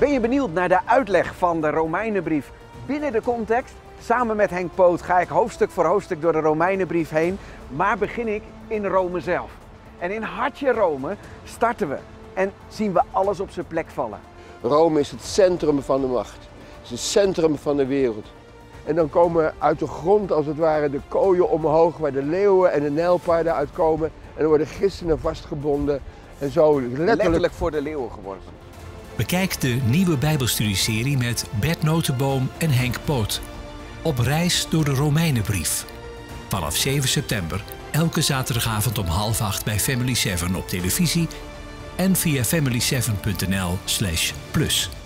Ben je benieuwd naar de uitleg van de Romeinenbrief binnen de context? Samen met Henk Poot ga ik hoofdstuk voor hoofdstuk door de Romeinenbrief heen, maar begin ik in Rome zelf. En in hartje Rome starten we en zien we alles op zijn plek vallen. Rome is het centrum van de macht. Het is het centrum van de wereld. En dan komen uit de grond als het ware de kooien omhoog waar de leeuwen en de nijlpaarden uitkomen. En dan worden christenen vastgebonden en zo letterlijk voor de leeuwen geworpen. Bekijk de nieuwe Bijbelstudieserie met Bert Notenboom en Henk Poot. Op reis door de Romeinenbrief. Vanaf 7 september, elke zaterdagavond om 7:30 bij Family 7 op televisie en via family7.nl/plus.